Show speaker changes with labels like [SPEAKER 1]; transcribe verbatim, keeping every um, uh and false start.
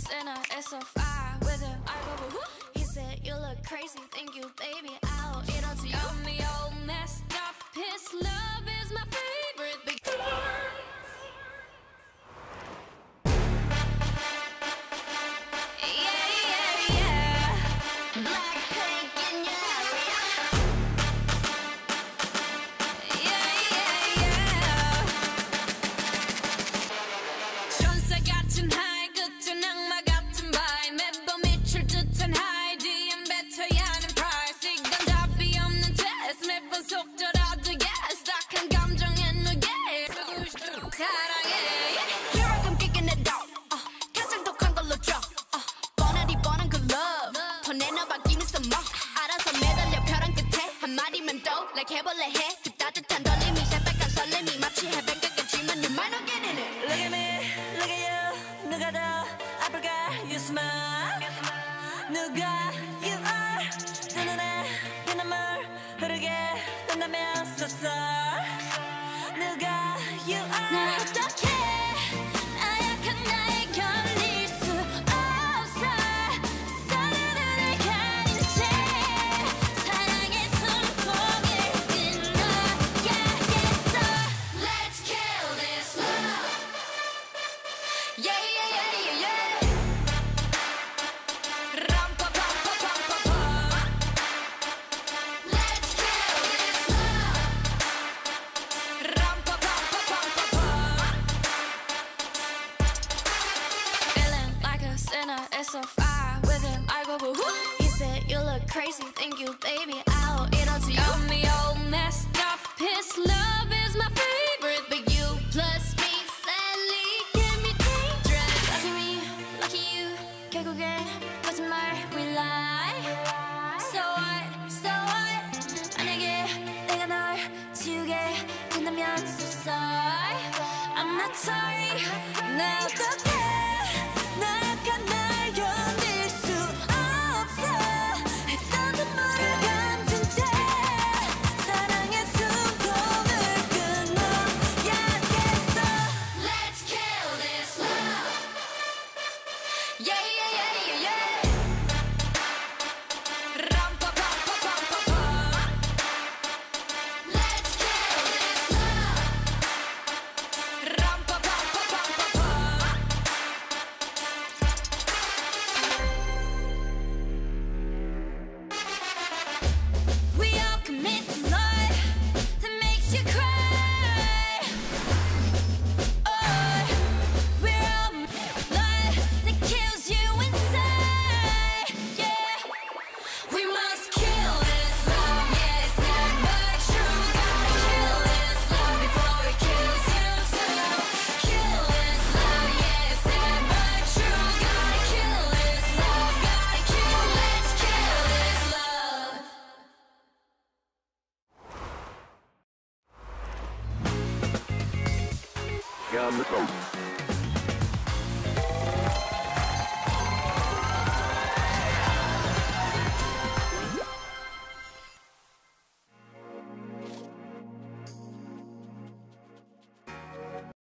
[SPEAKER 1] sinner, it's so far with him. I go, woo. He said, you look crazy, thank you, baby. I'll eat all to you. Got me all messed up. His love is my favorite big. Yeah, yeah, yeah. Blackpink in your area. Yeah, yeah, yeah. 천사 같은 하이, 끝은 악마 같은 바이. 매번 미칠 듯한 하이, 뒤엔 뱉어야 하는 price. 이건 답이 없는 test. 매번 속더라도 yes. 딱한 감정에 누게 사랑해. Here I come kicking it out. uh, 가장 독한 걸로 drop. uh, 뻔하디 뻔한 그 love. 더 내놔봐 give me some more. 알아서 매달려 벼랑 끝에 한마디만 더 like 해볼래 해. 그 따뜻한 떨림이 새빨간 설렘이 마치 해변가겠지만 you might not get in it.
[SPEAKER 2] Look at me, look at you. 누가 더 아플까? You smile. 누가 you are. 두 눈에 피눈물 흐르게 된다면 so sorry. 누가 you
[SPEAKER 1] 난
[SPEAKER 2] are.
[SPEAKER 1] 어떡해 나약한 나에 걸릴 수 없어. 사랑을 가진 채 사랑의 숨통을 끊어야겠어. Let's kill this love. Yeah, yeah, yeah, yeah, yeah. 람파파파파파파. Let's kill this love. 람파파파파파파. Feeling like a sinner, it's so far with him. I go, woo. He said, you look crazy, thank you, baby. I'll eat all to you. Got me all messed up. His love is my favorite, but you plus me sadly can be dangerous. Lucky me, lucky you. 결국엔 거짓말 we lie. So what, so what. 만약에 내가 널 지우게 된다면 so sorry. I'm not sorry. 나 어떡해 나약한 날 견딜 수 없어. 애써 눈물을 감춘 채 사랑의 숨통을 끊어야겠어. Let's kill this love. Yeah, yeah, yeah, yeah, yeah. 람파파파파파파. Let's kill this love. 람파파파파파파. We all commit to love that makes you cry. Oh, we're all love that kills you inside. Yeah, we must kill this love. Yeah, it's never true. Gotta kill this love before it kills you too. Kill this love. Yeah, it's never true. Gotta kill this love. Gotta kill. Let's kill this love.
[SPEAKER 3] Yeah, I'm